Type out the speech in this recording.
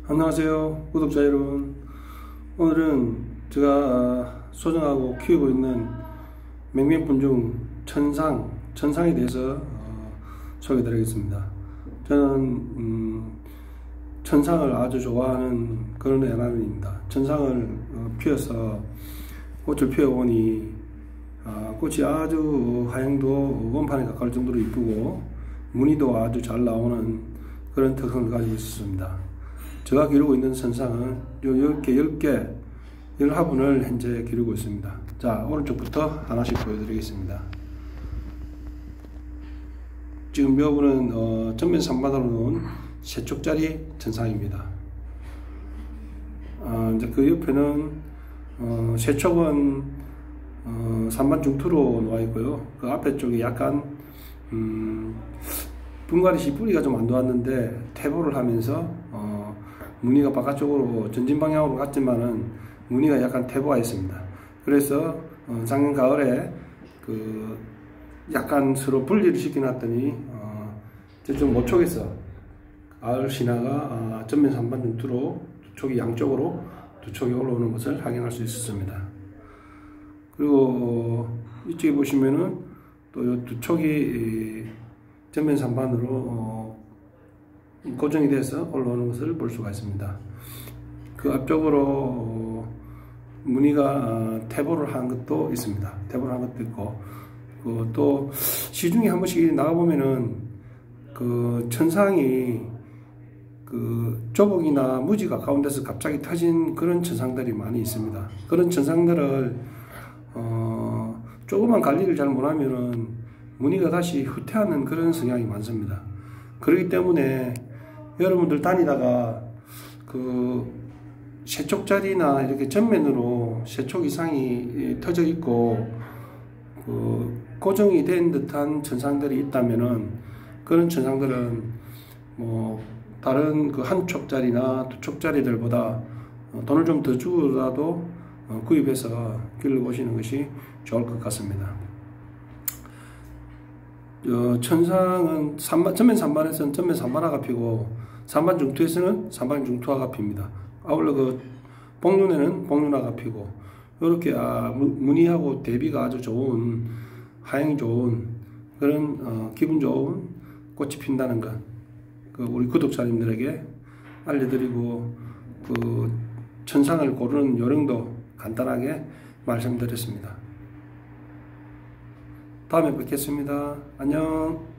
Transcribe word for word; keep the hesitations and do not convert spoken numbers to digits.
안녕하세요 구독자 여러분. 오늘은 제가 소정하고 키우고 있는 맹면품종 천상 천상에 대해서 소개해 드리겠습니다. 저는 음, 천상을 아주 좋아하는 그런 애나른입니다. 천상을 어, 피워서 꽃을 피워보니 아, 꽃이 아주 하향도 원판에 가까울 정도로 이쁘고 무늬도 아주 잘 나오는 그런 특성을 가지고 있습니다. 제가 기르고 있는 천상은 요 열 개, 열 개, 열 화분을 현재 기르고 있습니다. 자, 오른쪽부터 하나씩 보여드리겠습니다. 지금 묘분은 어, 전면 산반으로 놓은 세 쪽짜리 천상입니다. 어, 이제 그 옆에는 어, 세 쪽은 어, 산반 중투로 놓아 있고요. 그 앞에 쪽이 약간 음, 분갈이시 뿌리가 좀 안 좋았는데 퇴보를 하면서 어, 무늬가 바깥쪽으로 전진 방향으로 갔지만은 무늬가 약간 퇴보가 있습니다. 그래서 어, 작년 가을에 그 약간 서로 분리를 시켜놨더니 어, 저쪽 모촉에서 가을 신화가 어, 전면 산반 중투로 두 촉이 양쪽으로 두 촉이 올라오는 것을 확인할 수 있었습니다. 그리고 어, 이쪽에 보시면은 또 이 두 촉이 전면 산반으로 어, 고정이 돼서 올라오는 것을 볼 수가 있습니다. 그 앞쪽으로 어, 무늬가 어, 퇴보를 한 것도 있습니다. 퇴보를 한 것도 있고 그 또 시중에 한 번씩 나가보면은 그 천상이 그 조복이나 무지가 가운데서 갑자기 터진 그런 천상들이 많이 있습니다. 그런 천상들을 어, 조그만 관리를 잘 못하면은 무늬가 다시 후퇴하는 그런 성향이 많습니다. 그렇기 때문에 여러분들 다니다가 그 세 쪽짜리나 이렇게 전면으로 세 쪽 이상이 터져 있고 그 고정이 된 듯한 천상들이 있다면은 그런 천상들은 뭐 다른 그 한 촉짜리나 두 촉짜리들보다 돈을 좀 더 주고라도 구입해서 길러보시는 것이 좋을 것 같습니다. 어, 천상은 산반, 전면 산반에서는 전면 산반화가 피고 산반 중투에서는 산반 중투화가 핍니다. 아울러 그 복륜에는 복륜화가 피고 이렇게 아, 무늬하고 대비가 아주 좋은 하향이 좋은 그런 어, 기분 좋은 꽃이 핀다는 것, 그 우리 구독자님들에게 알려드리고 그 천상을 고르는 요령도 간단하게 말씀드렸습니다. 다음에 뵙겠습니다. 안녕.